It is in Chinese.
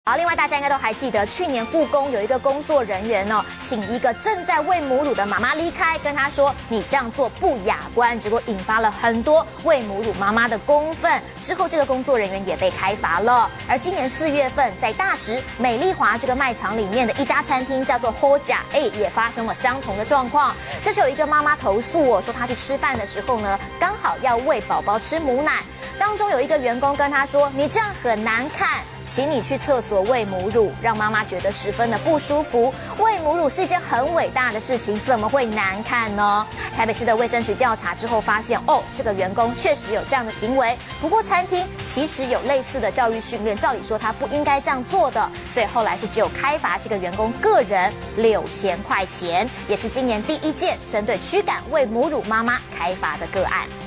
好，另外大家应该都还记得，去年故宫有一个工作人员哦，请一个正在喂母乳的妈妈离开，跟她说你这样做不雅观，结果引发了很多喂母乳妈妈的公愤。之后这个工作人员也被开罚了。而今年4月份，在大直美丽华这个卖场里面的一家餐厅叫做 Hoja， 也发生了相同的状况。这是有一个妈妈投诉哦，说她去吃饭的时候呢，刚好要喂宝宝吃母奶，当中有一个员工跟她说，你这样很难看。请你去厕所喂母乳，让妈妈觉得十分的不舒服。喂母乳是一件很伟大的事情，怎么会难看呢？台北市的卫生局调查之后发现，这个员工确实有这样的行为。不过餐厅其实有类似的教育训练，照理说他不应该这样做的，所以后来是只有开罚这个员工个人6000块钱，也是今年第一件针对驱赶喂母乳妈妈开罚的个案。